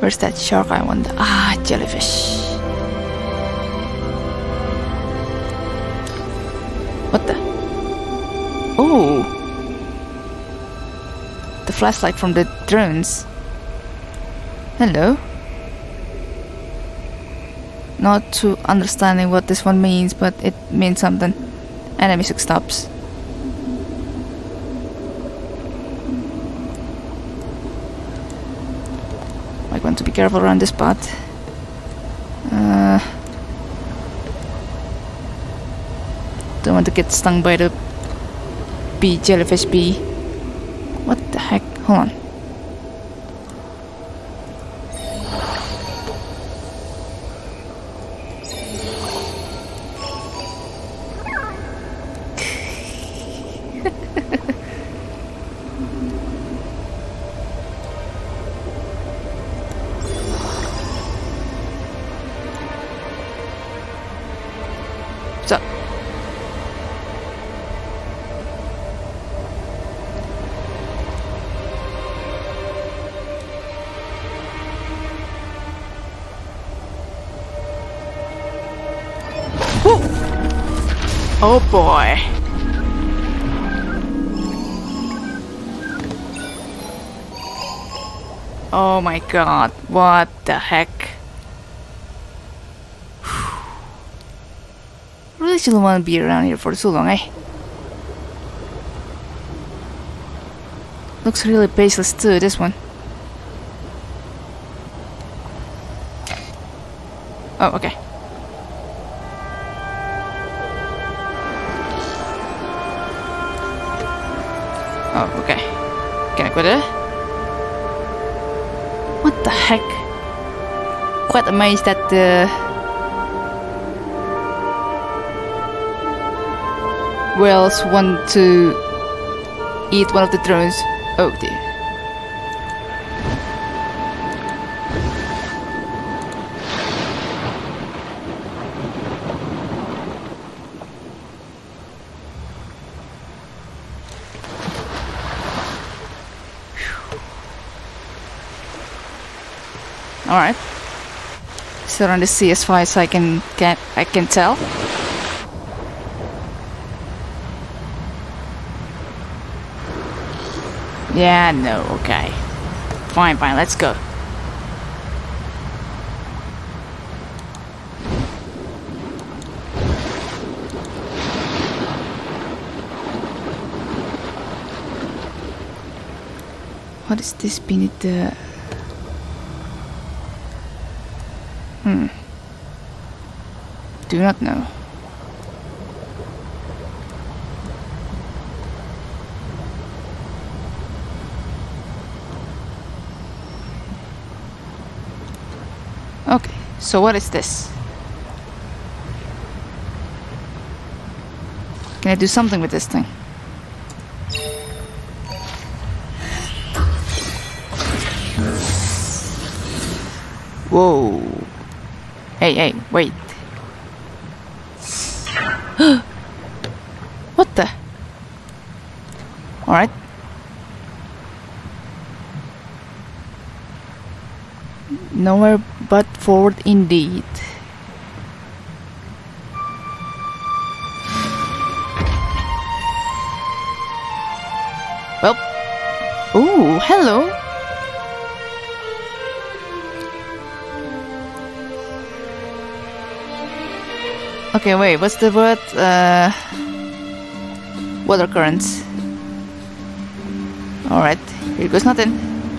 Where's that shark, I wonder? Ah, jellyfish. What the? Oh! The flashlight from the drones. Hello. Not too understanding what this one means, but it means something. And the music stops. I want to be careful around this spot. Don't want to get stung by the bee, jellyfish bee. What the heck? Hold on. So. Oh boy. Oh my god, what the heck? Really shouldn't want to be around here for so long, eh? Looks really baseless too, this one. Oh, okay. Oh, okay. Can I go there? What the heck? Quite amazed that the whales want to eat one of the drones. Oh dear. Alright. Still on the sea as far as I can tell. Yeah, no, okay. Fine, let's go. What is this beneath the... Do not know. Okay, so what is this? Can I do something with this thing? Whoa. Hey, wait. What the? Alright. Nowhere but forward indeed. Well. Ooh, hello. Okay, wait, what's the word? Water currents. Alright, here goes nothing.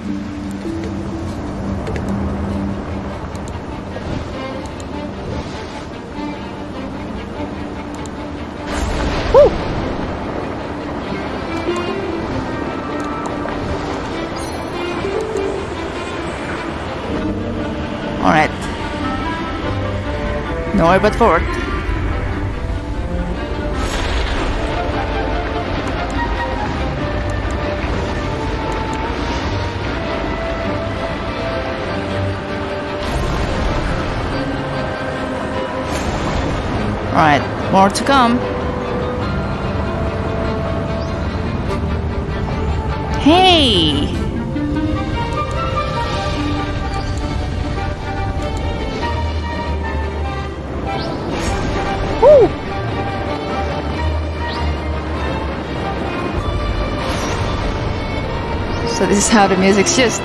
Woo! Alright. Nowhere but forward. Alright, more to come. Hey! So this is how the music's used.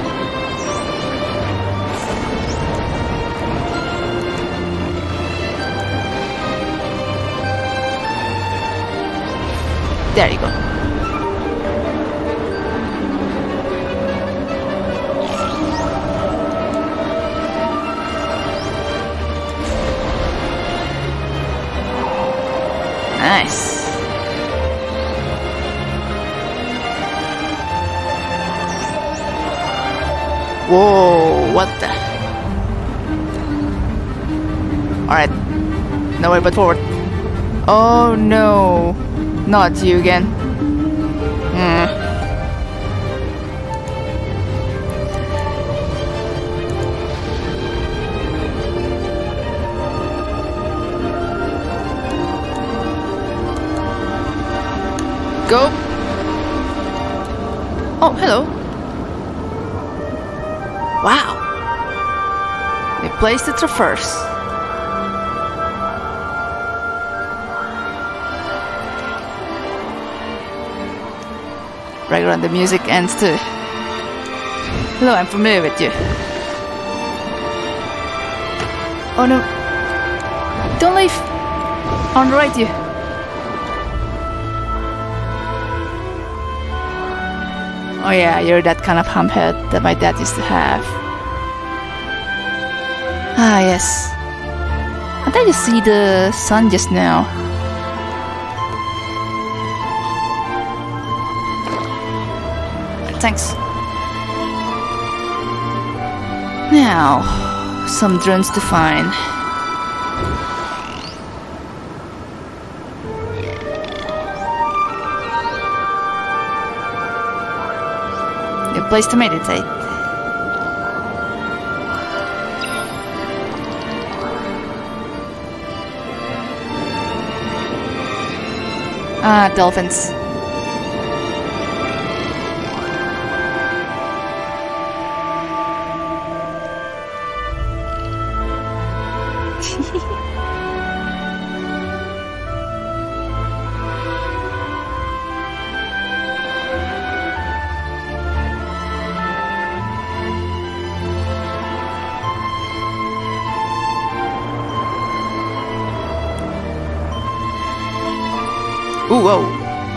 There you go. Nice. Whoa, what the? Alright, nowhere but forward. Oh no, not you again. Go. Oh, hello. Wow. We placed the traverse. Right around the music ends too. Hello, I'm familiar with you. Oh no. Don't leave. On the right, you. Oh yeah, you're that kind of humphead that my dad used to have. Ah yes. I thought you see the sun just now. Thanks. Now, some drones to find. A place to meditate. Ah, dolphins. Ooh, whoa.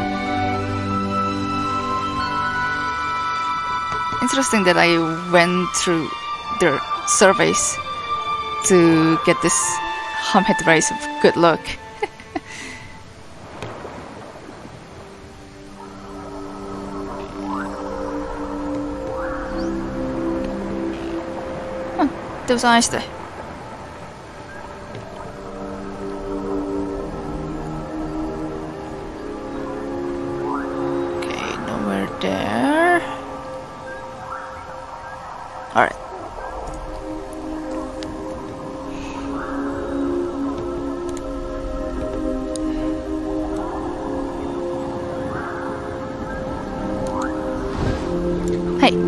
Interesting that I went through their surveys to get this humphead race of good luck. Huh, those eyes there. There. All right. Hey.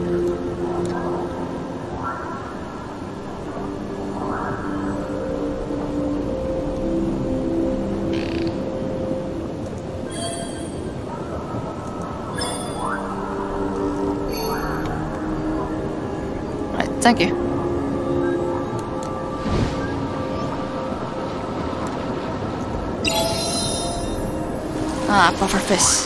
Thank you. Ah, pufferfish.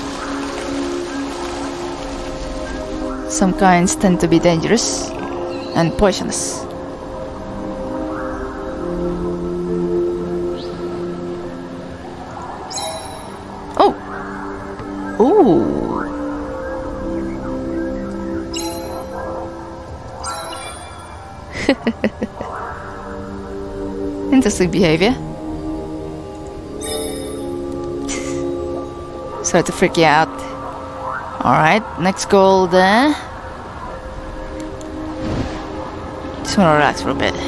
Some kinds tend to be dangerous and poisonous. Oh! Ooh! Interesting behavior. Sorry to freak you out. Alright, next goal there. Just wanna relax for a bit.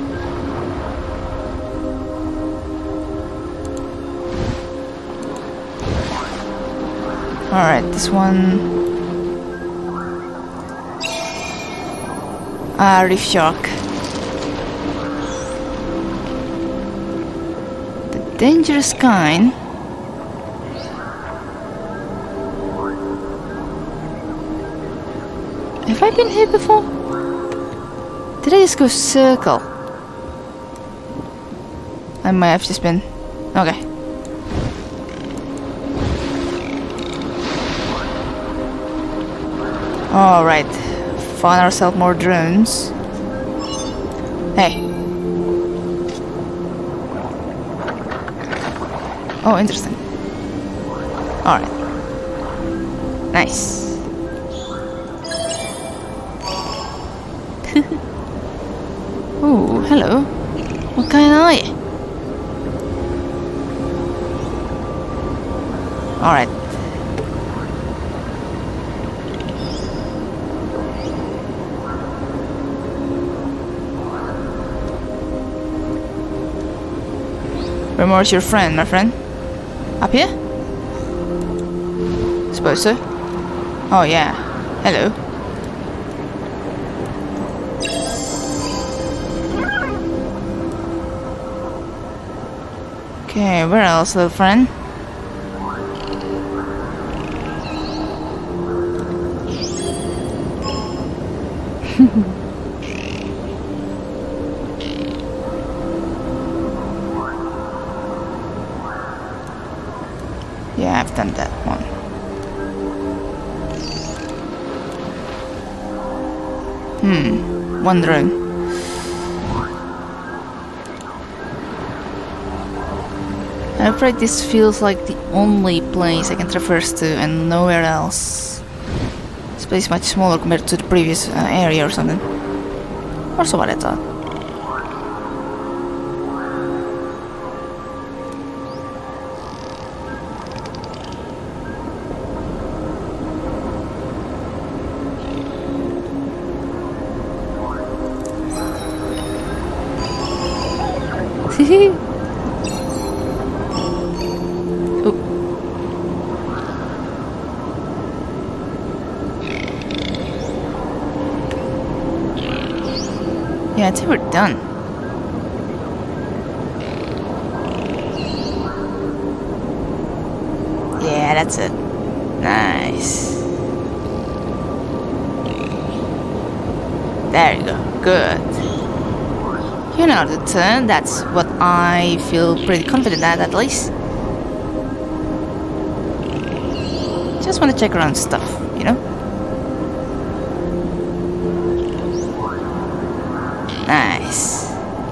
Alright, this one. Ah, reef shark. The dangerous kind. Have I been here before? Did I just go circle? I might have just been... Okay. Alright. Found ourselves more drones. Hey. Oh, interesting. Alright. Nice. Ooh, hello. What kind are you? Alright. Where's your friend, my friend? Up here? Suppose so. Oh yeah. Hello. Okay, where else, little friend? Yeah, I've done that one. One drone. I'm afraid this feels like the only place I can traverse to and nowhere else. This place is much smaller compared to the previous area or something. Or so what I thought. Yeah, I think we're done. Yeah, that's it. Nice. There you go. Good. You know the turn. That's what I feel pretty confident at least. Just want to check around stuff, you know? Nice.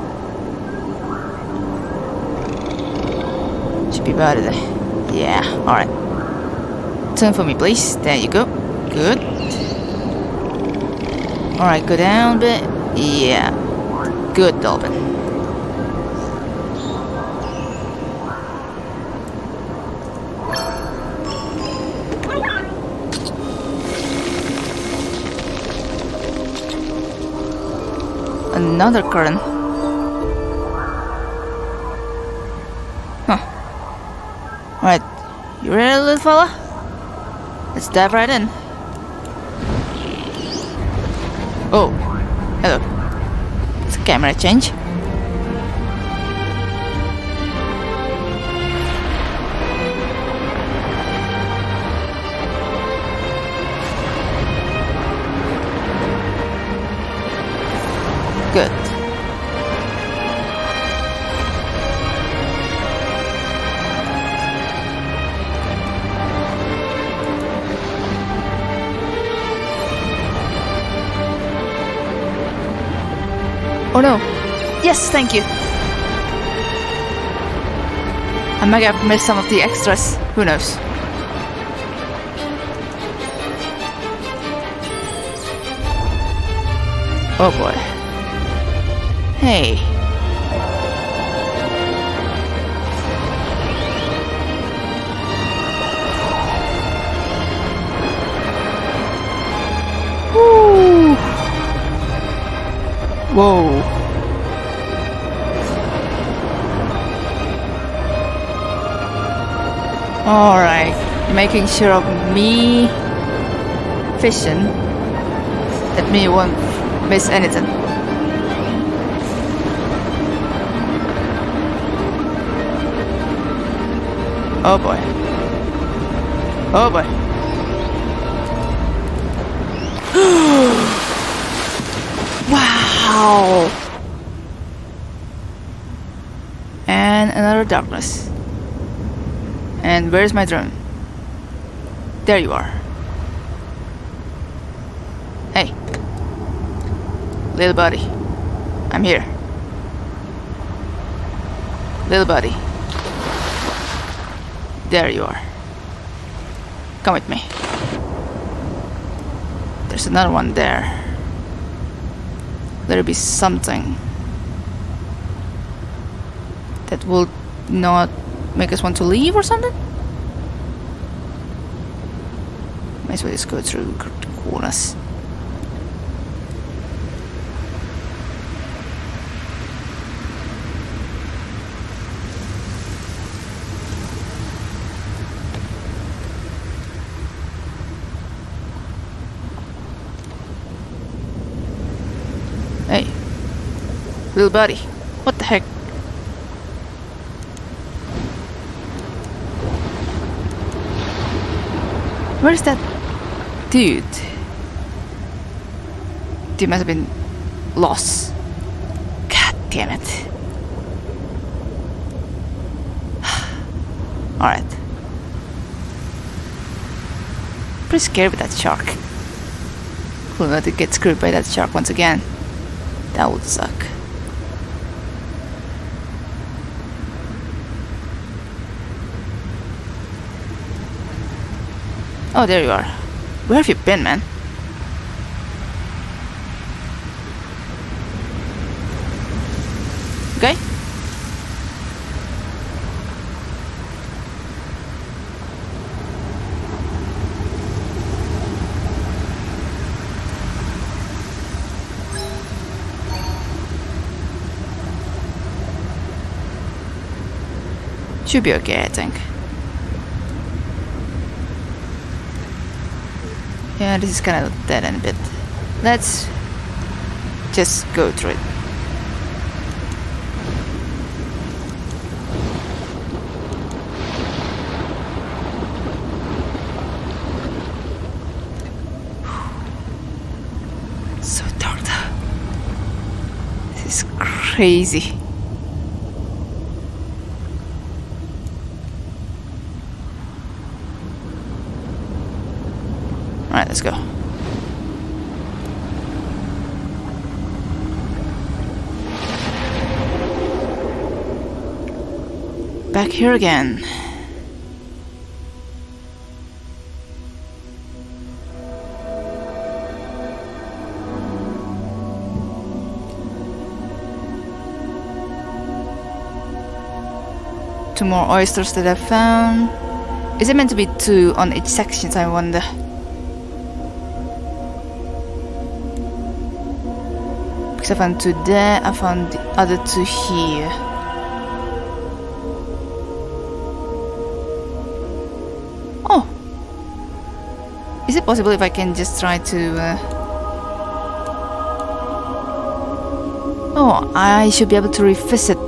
Should be about it. Yeah, alright. Turn for me, please. There you go. Good. Alright, go down a bit. Yeah. Good, Dolphin. Another current. Huh. Alright, you ready, little fella? Let's dive right in. Oh, hello. It's a camera change. Good. Oh no. Yes, thank you. I might have missed some of the extras. Who knows? Oh boy. Hey. Woo. Whoa. Alright. Making sure of me fishing that me won't miss anything. Oh boy. Oh boy. Wow! And another darkness. And where's my drone? There you are. Hey. Little buddy. I'm here. Little buddy. There you are. Come with me. There's another one there. There'll be something that will not make us want to leave or something? Might as well just go through the corners. Hey, little buddy, what the heck? Where's that dude? Dude must have been lost. God damn it. Alright. Pretty scared with that shark. Cool not to get screwed by that shark once again. That would suck. Oh, there you are. Where have you been, man? Okay. Should be okay, I think. Yeah, this is kind of dead end a bit. Let's just go through it. So dark though. This is crazy. Alright, let's go. Back here again. Two more oysters that I found. Is it meant to be two on each section, I wonder? I found two there, I found the other two here. Oh! Is it possible if I can just try to... Oh, I should be able to revisit...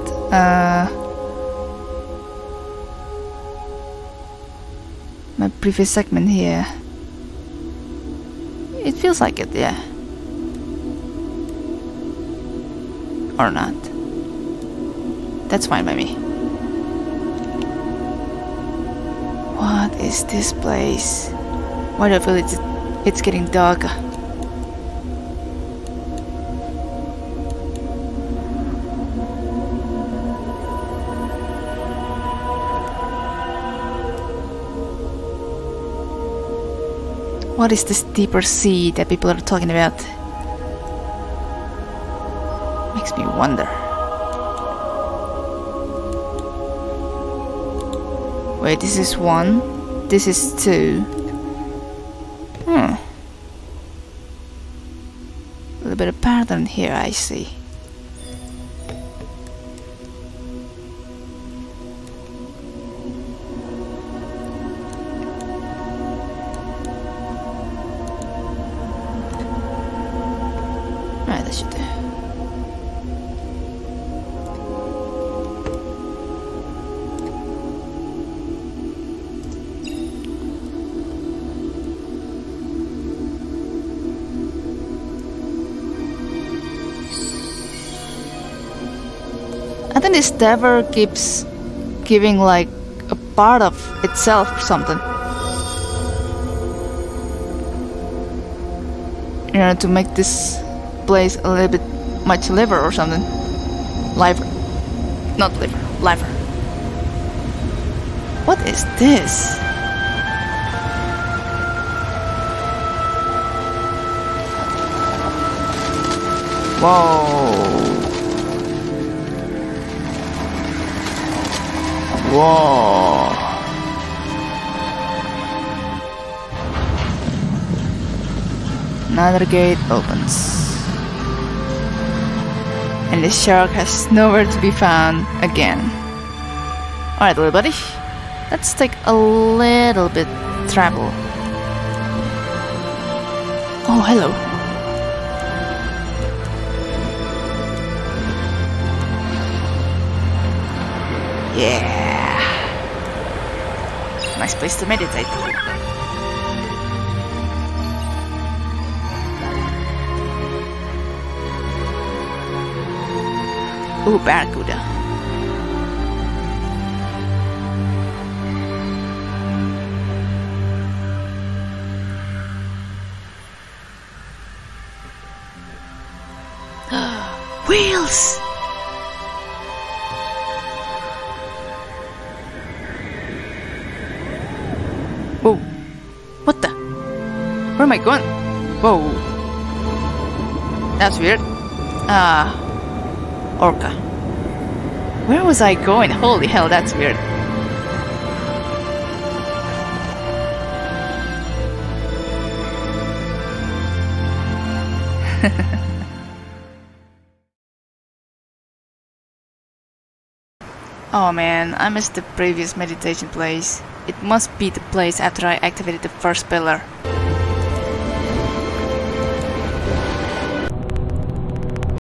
my previous segment here. It feels like it, yeah. Or not. That's fine by me. What is this place? Why do I feel it's getting darker? What is this deeper sea that people are talking about? Makes me wonder. Wait, this is one. This is two. A little bit of pattern here, I see. Right, that should do. I think this tower keeps giving like a part of itself or something. You know, to make this place a little bit much liver or something. Liver. Not liver, liver. What is this? Whoa. Whoa. Another gate opens. And the shark has nowhere to be found again. Alright, little buddy. Let's take a little bit travel. Oh, hello. Yeah. Nice place to meditate. Ooh, barracuda. Wheels! Whoa. What the? Where am I going? Whoa. That's weird. Orca. Where was I going? Holy hell, that's weird. Oh man, I missed the previous meditation place. It must be the place after I activated the first pillar.